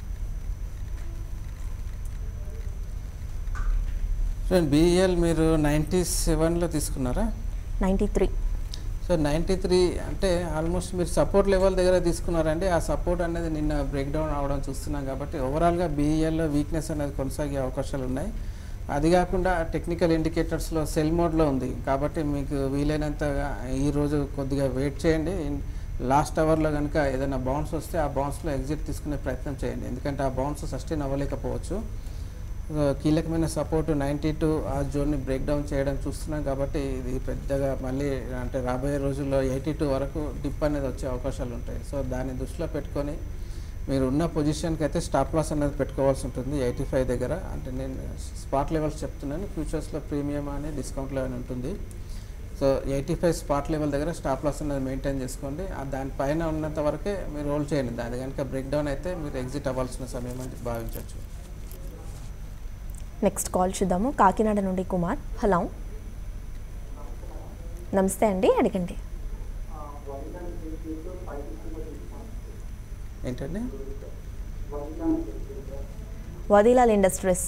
చూడండి, బిఎల్ మీరు నైంటీ సెవెన్లో తీసుకున్నారా? Ninety three. So ninety three అంటే ఆల్మోస్ట్ మీరు సపోర్ట్ లెవెల్ దగ్గర తీసుకున్నారండి. ఆ సపోర్ట్ అనేది నిన్న బ్రేక్ డౌన్ అవడం చూస్తున్నాం కాబట్టి ఓవరాల్గా బీఈఎల్లో వీక్నెస్ అనేది కొనసాగే అవకాశాలు ఉన్నాయి. అది కాకుండా టెక్నికల్ ఇండికేటర్స్లో సెల్ మోడ్లో ఉంది కాబట్టి మీకు వీలైనంతగా ఈరోజు కొద్దిగా వెయిట్ చేయండి. లాస్ట్ అవర్లో కనుక ఏదైనా బౌన్స్ వస్తే ఆ బౌన్స్లో ఎగ్జిట్ తీసుకునే ప్రయత్నం చేయండి. ఎందుకంటే ఆ బౌన్స్ సస్టైన్ అవ్వలేకపోవచ్చు. కీలకమైన సపోర్ట్ నైంటీ టూ ఆ జోన్ని బ్రేక్ డౌన్ చేయడం చూస్తున్నాం కాబట్టి ఇది పెద్దగా మళ్ళీ అంటే రాబోయే రోజుల్లో ఎయిటీ టూ వరకు డిప్ అనేది వచ్చే అవకాశాలు ఉంటాయి. సో దాన్ని దృష్టిలో పెట్టుకొని మీరు ఉన్న పొజిషన్కి అయితే స్టాప్ లాస్ అనేది పెట్టుకోవాల్సి ఉంటుంది. ఎయిటీ ఫైవ్ దగ్గర అంటే నేను స్పాట్ లెవెల్స్ చెప్తున్నాను, ఫ్యూచర్స్లో ప్రీమియం అని డిస్కౌంట్లో అని ఉంటుంది. So eighty five spot level దగ్గర స్టాప్ లాస్ అనేది మెయింటైన్ చేసుకోండి. దానిపైన ఉన్నంత వరకే మీరు హోల్డ్ చేయండి. దాని కనుక బ్రేక్ డౌన్ అయితే మీరు ఎగ్జిట్ అవ్వాల్సిన సమయం అని భావించవచ్చు. నెక్స్ట్ కాల్ చూద్దాము. కాకినాడ నుండి కుమార్. హలో, నమస్తే అండి, అడగండి. ఏంటండి? వదిలాల్ ఇండస్ట్రీస్.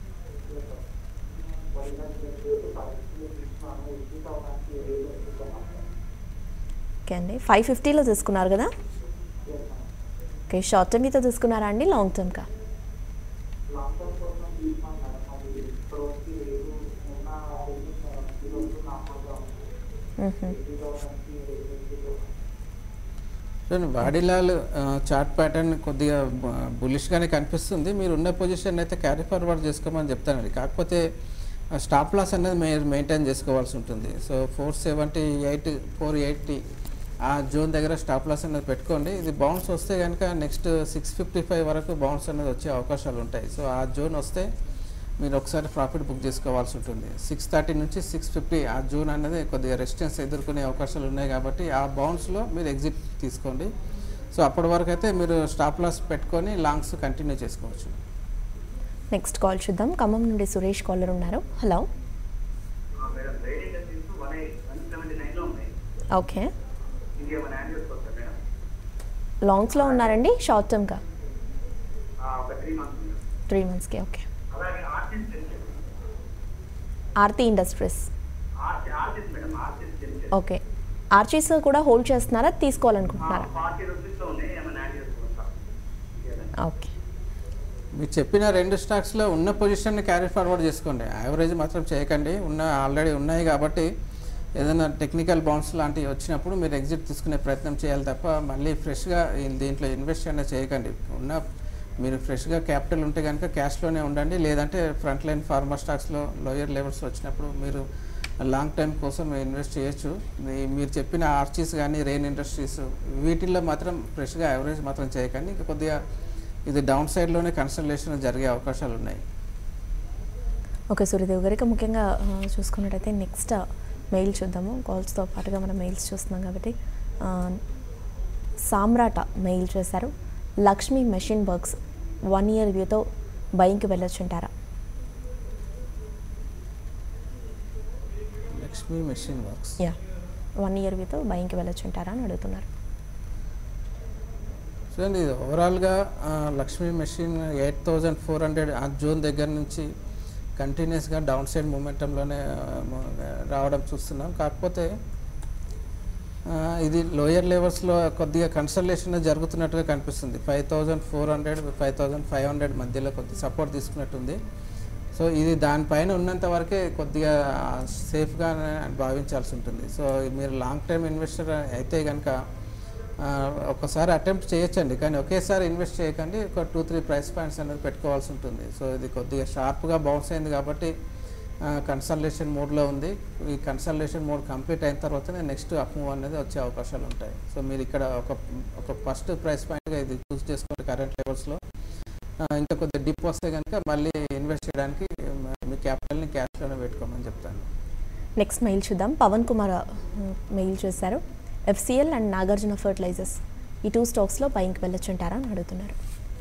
ఓకే అండి, ఫైవ్ ఫిఫ్టీలో తీసుకున్నారు కదా? ఓకే, షార్ట్ టర్మ్ మీతో తీసుకున్నారా అండి, లాంగ్ టర్మ్కా? వాడిలాల్ చార్ట్ ప్యాటర్న్ కొద్దిగా బులిష్గానే కనిపిస్తుంది. మీరు ఉన్న పొజిషన్ అయితే క్యారీ ఫార్వర్డ్ చేసుకోమని చెప్తానండి. కాకపోతే స్టాప్ లాస్ అనేది మీరు మెయింటైన్ చేసుకోవాల్సి ఉంటుంది. So four seventy eight four eighty ఆ జోన్ దగ్గర స్టాప్ లాస్ అనేది పెట్టుకోండి. ఇది బౌన్స్ వస్తే కనుక నెక్స్ట్ సిక్స్ ఫిఫ్టీ ఫైవ్ వరకు బౌన్స్ అనేది వచ్చే అవకాశాలు ఉంటాయి. సో ఆ జోన్ వస్తే మీరు ఒకసారి ప్రాఫిట్ బుక్ చేసుకోవాల్సి ఉంటుంది. సిక్స్ థర్టీ నుంచి సిక్స్ ఫిఫ్టీ ఆ జూన్ అనేది కొద్దిగా రెసిస్టెన్స్ ఎదుర్కొనే అవకాశాలు ఉన్నాయి కాబట్టి ఆ బౌన్స్లో మీరు ఎగ్జిట్ తీసుకోండి. సో అప్పటి వరకు అయితే మీరు స్టాప్ లాస్ పెట్టుకొని లాంగ్స్ కంటిన్యూ చేసుకోవచ్చు. నెక్స్ట్ కాల్ చూద్దాం. ఖమ్మం నుండి సురేష్ కాలర్ ఉన్నారు. హలో. ఓకే, లాంగ్స్లో ఉన్నారండి, షార్ట్ టర్మ్గా? త్రీ మంత్స్కి. Okay. Aarti Industries. Okay, Archies కూడా హోల్డ్ చేస్తున్నారా, తీసుకోవాలనుకుంటున్నారా? ఓకే, మీరు చెప్పిన రెండు స్టాక్స్లో ఉన్న పొజిషన్ని క్యారీ ఫార్వర్డ్ చేసుకోండి, యావరేజ్ మాత్రం చేయకండి. ఉన్న ఆల్రెడీ ఉన్నాయి కాబట్టి ఏదైనా టెక్నికల్ బౌన్స్ లాంటివి వచ్చినప్పుడు మీరు ఎగ్జిట్ తీసుకునే ప్రయత్నం చేయాలి తప్ప మళ్ళీ ఫ్రెష్గా దీంట్లో ఇన్వెస్ట్ అనేది చేయకండి. ఉన్న మీరు ఫ్రెష్గా క్యాపిటల్ ఉంటే కనుక క్యాష్లోనే ఉండండి, లేదంటే ఫ్రంట్ లైన్ ఫార్మర్ స్టాక్స్లో లోయర్ లెవెల్స్ వచ్చినప్పుడు మీరు లాంగ్ టైం కోసం ఇన్వెస్ట్ చేయొచ్చు. మీరు చెప్పిన ఆర్చీస్ కానీ రెయిన్ ఇండస్ట్రీస్ వీటిల్లో మాత్రం ఫ్రెష్గా యావరేజ్ మాత్రం చేయకండి. ఇంకా కొద్దిగా ఇది డౌన్ సైడ్లోనే కన్సల్టేషన్ జరిగే అవకాశాలు ఉన్నాయి. ఓకే సూర్యదేవ్ గారికి ముఖ్యంగా చూసుకున్నట్టయితే నెక్స్ట్ మెయిల్ చూద్దాము. కాల్స్తో పాటుగా మనం మెయిల్స్ చూస్తున్నాం కాబట్టి సామ్రాట మెయిల్ చేశారు. Lakshmi Machine Works one year వ్యూతో బయింగ్కి వెళ్ళొచ్చుంటారా? Lakshmi Machine Works yeah one year వ్యూతో బయింగ్కి వెళ్ళొచ్చుంటారా అని అడుగుతున్నారు. చూడండి, ఇది ఓవరాల్గా Lakshmi Machine eight thousand four hundred ఆ జూన్ దగ్గర నుంచి కంటిన్యూస్గా డౌన్ సైడ్ మూమెంటంలోనే రావడం చూస్తున్నాం. కాకపోతే ఇది లోయర్ లెవెల్స్లో కొద్దిగా కన్సల్టేషన్ జరుగుతున్నట్టుగా కనిపిస్తుంది. Five thousand four hundred five thousand five hundred మధ్యలో కొద్ది సపోర్ట్ తీసుకున్నట్టుంది. సో ఇది దానిపైన ఉన్నంత వరకే కొద్దిగా సేఫ్గా భావించాల్సి ఉంటుంది. సో మీరు లాంగ్ టైమ్ ఇన్వెస్టర్ అయితే కనుక ఒకసారి అటెంప్ట్ చేయొచ్చండి, కానీ ఒకేసారి ఇన్వెస్ట్ చేయకండి. ఒక టూ త్రీ ప్రైస్ పాయింట్స్ అనేది పెట్టుకోవాల్సి ఉంటుంది. సో ఇది కొద్దిగా షార్ప్గా బౌన్స్ అయింది కాబట్టి కన్సల్టేషన్ మోడ్లో ఉంది. ఈ కన్సల్టేషన్ మోడ్ కంప్లీట్ అయిన తర్వాతనే నెక్స్ట్ అప్ మూవ్ అనేది వచ్చే అవకాశాలు ఉంటాయి. సో మీరు ఇక్కడ ఒక ఒక ఫస్ట్ ప్రైస్ పాయింట్గా ఇది చూస్ చేసుకోండి కరెంట్ లెవెల్స్లో. ఇంకా కొద్దిగా డిప్ వస్తే కనుక మళ్ళీ ఇన్వెస్ట్ చేయడానికి మీ క్యాపిటల్ని క్యాష్లోనే పెట్టుకోమని చెప్తాను. నెక్స్ట్ మెయిల్ చూద్దాం. పవన్ కుమార్ మెయిల్ చేశారు. ఎఫ్సిఎల్ అండ్ నాగార్జున ఫర్టిలైజర్స్ ఈ టూ స్టాక్స్లో బయింగ్కి వెళ్ళొచ్చుంటారా అని అడుగుతున్నారు.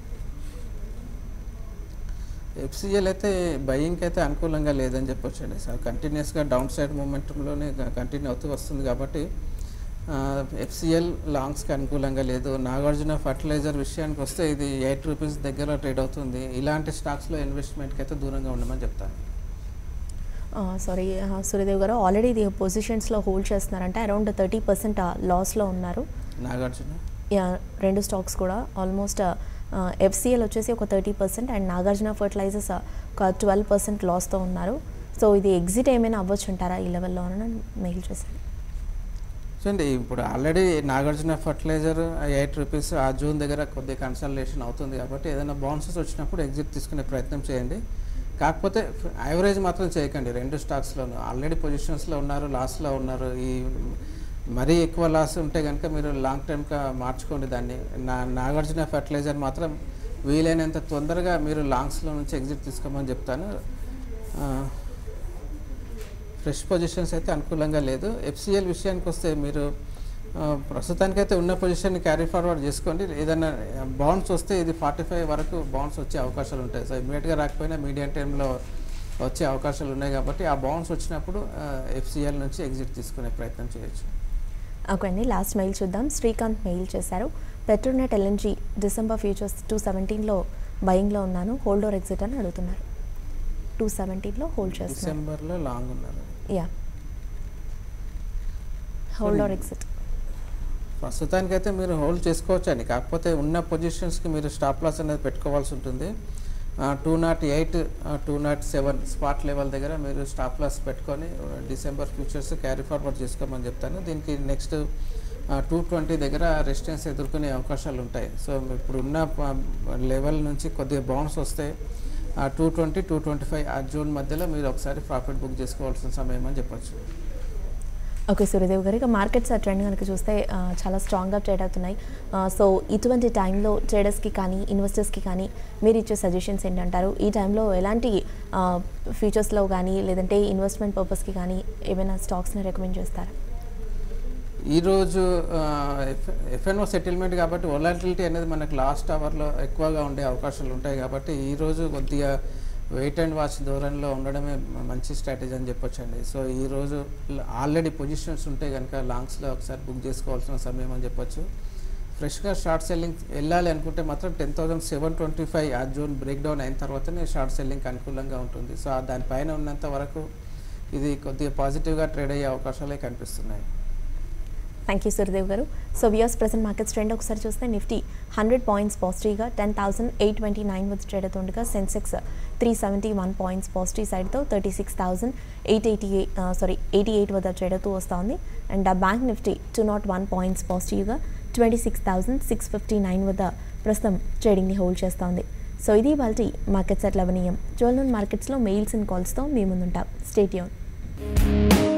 ఎఫ్సిఎల్ అయితే బయింగ్కి అయితే అనుకూలంగా లేదని చెప్పొచ్చండి. సార్ కంటిన్యూస్గా డౌన్ సైడ్ మూమెంట్లోనే కంటిన్యూ అవుతూ వస్తుంది కాబట్టి ఎఫ్సిఎల్ లాంగ్స్కి అనుకూలంగా లేదు. నాగార్జున ఫర్టిలైజర్ విషయానికి వస్తే ఇది ఎయిట్ రూపీస్ దగ్గర ట్రేడ్ అవుతుంది. ఇలాంటి స్టాక్స్లో ఇన్వెస్ట్మెంట్కి అయితే దూరంగా ఉండమని చెప్తాను. సారీ సూర్యదేవ్ గారు, ఆల్రెడీ ఇది పొజిషన్స్లో హోల్డ్ చేస్తున్నారంటే అరౌండ్ థర్టీ పర్సెంట్ లాస్లో ఉన్నారు. నాగార్జున రెండు స్టాక్స్ కూడా ఆల్మోస్ట్ ఎఫ్సిఎల్ వచ్చేసి ఒక thirty percent and Nagarjuna Fertilizers ఒక ట్వెల్వ్ పర్సెంట్ లాస్తో ఉన్నారు. సో ఇది ఎగ్జిట్ ఏమైనా అవ్వచ్చు అంటారా ఈ లెవెల్లో అని మెయిల్ చేశాను. చూడండి, ఇప్పుడు already Nagarjuna Fertilizer eight rupees ఆ జూన్ దగ్గర కొద్దిగా కన్సల్టేషన్ అవుతుంది కాబట్టి ఏదైనా బౌన్సెస్ వచ్చినప్పుడు ఎగ్జిట్ తీసుకునే ప్రయత్నం చేయండి. కాకపోతే యావరేజ్ మాత్రం చేయకండి. రెండు స్టాక్స్లోనూ ఆల్రెడీ పొజిషన్స్లో ఉన్నారు, లాస్లో ఉన్నారు. ఈ మరీ ఎక్కువ లాస్ ఉంటే కనుక మీరు లాంగ్ టర్మ్గా మార్చుకోండి దాన్ని. నా నాగార్జున ఫర్టిలైజర్ మాత్రం వీలైనంత తొందరగా మీరు లాంగ్స్లో నుంచి ఎగ్జిట్ తీసుకోమని చెప్తాను. ఫ్రెష్ పొజిషన్స్ అయితే అనుకూలంగా లేదు. ఎఫ్సిఎల్ విషయానికి వస్తే మీరు ప్రస్తుతానికైతే ఉన్న పొజిషన్ని క్యారీ ఫార్వర్డ్ చేసుకోండి. ఏదైనా బౌన్స్ వస్తే ఇది ఫార్టీ ఫైవ్ వరకు బౌన్స్ వచ్చే అవకాశాలు ఉంటాయి. సో ఇమీడియట్గా రాకపోయినా మీడియం టైంలో వచ్చే అవకాశాలు ఉన్నాయి కాబట్టి ఆ బౌన్స్ వచ్చినప్పుడు ఎఫ్సిఎల్ నుంచి ఎగ్జిట్ తీసుకునే ప్రయత్నం చేయొచ్చు. ఓకే అండి, లాస్ట్ మెయిల్ చూద్దాం. శ్రీకాంత్ మెయిల్ చేశారు. Petronet LNG December futures two సెవెంటీన్లో బయింగ్లో ఉన్నాను, హోల్డ్ ఆర్ ఎగ్జిట్ అని అడుగుతున్నారు. టూ సెవెంటీన్లో హోల్డ్ చేస్తున్నారు. డిసెంబర్లో లాంగ్ ఉన్నారు. యా హోల్డ్ ఆర్ ఎగ్జిట్ ప్రస్తుతానికైతే మీరు హోల్డ్ చేసుకోవచ్చు అండి. కాకపోతే ఉన్న పొజిషన్స్కి మీరు స్టాప్ లాస్ అనేది పెట్టుకోవాల్సి ఉంటుంది. Two naught eight two naught seven spot level దగ్గర మీరు స్టాప్ లాస్ పెట్టుకొని డిసెంబర్ ఫ్యూచర్స్ క్యారీ ఫార్వర్డ్ చేసుకోమని చెప్తాను. దీనికి నెక్స్ట్ టూ ట్వంటీ దగ్గర రెసిస్టెన్స్ ఎదుర్కొనే అవకాశాలు ఉంటాయి. సో ఇప్పుడు ఉన్న లెవెల్ నుంచి కొద్దిగా బౌన్స్ వస్తే two twenty two twenty five ఆ జూన్ మధ్యలో మీరు ఒకసారి ప్రాఫిట్ బుక్ చేసుకోవాల్సిన సమయం అని చెప్పచ్చు. ఓకే సూర్యదేవ్ గారు, ఇక మార్కెట్స్ ట్రెండ్ కనుక చూస్తే ఆ, చాలా స్ట్రాంగ్గా ట్రేడ్ అవుతున్నాయి. ఆ, సో ఇటువంటి టైంలో ట్రేడర్స్కి కానీ ఇన్వెస్టర్స్కి కానీ మీరు ఇచ్చే సజెషన్స్ ఏంటంటారు? ఈ టైంలో ఎలాంటి ఫ్యూచర్స్లో కానీ లేదంటే ఇన్వెస్ట్మెంట్ పర్పస్కి కానీ ఏమైనా స్టాక్స్ని రికమెండ్ చేస్తారా? ఈరోజు ఎఫ్ఎన్ఓ సెటిల్మెంట్ కాబట్టి వొలాటిలిటీ అనేది మనకు లాస్ట్ అవర్లో ఎక్కువగా ఉండే అవకాశాలు ఉంటాయి కాబట్టి ఈరోజు కొద్దిగా వెయిట్ అండ్ వాచ్ ధోరణిలో ఉండడమే మంచి స్ట్రాటజీ అని చెప్పొచ్చండి. సో ఈరోజు ఆల్రెడీ పొజిషన్స్ ఉంటే కనుక లాంగ్స్లో ఒకసారి బుక్ చేసుకోవాల్సిన సమయం అని చెప్పొచ్చు. ఫ్రెష్గా షార్ట్ సెల్లింగ్ వెళ్ళాలి అనుకుంటే మాత్రం ten thousand seven twenty five ఆ జోన్ బ్రేక్ డౌన్ అయిన తర్వాతనే షార్ట్ సెల్లింగ్కి అనుకూలంగా ఉంటుంది. సో దానిపైన ఉన్నంత వరకు ఇది కొద్దిగా పాజిటివ్గా ట్రేడ్ అయ్యే అవకాశాలే కనిపిస్తున్నాయి. థ్యాంక్ యూ సూర్యదేవ్ గారు. So viewers present markets trend ఒకసారి చూస్తే నిఫ్టీ హండ్రెడ్ పాయింట్స్ పాజిటివ్గా ten thousand eight twenty nine వద్ద ట్రేడ్ అవుతుండగా Sensex three seventy one points positive సైడ్తో thirty six thousand eight eighty eight sorry eighty eight వద్ద ట్రేడ్ అవుతూ వస్తుంది. And bank Nifty two nought one points పాజిటివ్గా twenty six thousand six fifty nine వద్ద ప్రస్తుతం ట్రేడింగ్ని హోల్డ్ చేస్తోంది. సో ఇది వాళ్ళ markets at eleven AM twelve noon మార్కెట్స్లో మెయిల్స్ అండ్ కాల్స్తో మీ ముందుంటాం. Stay tune.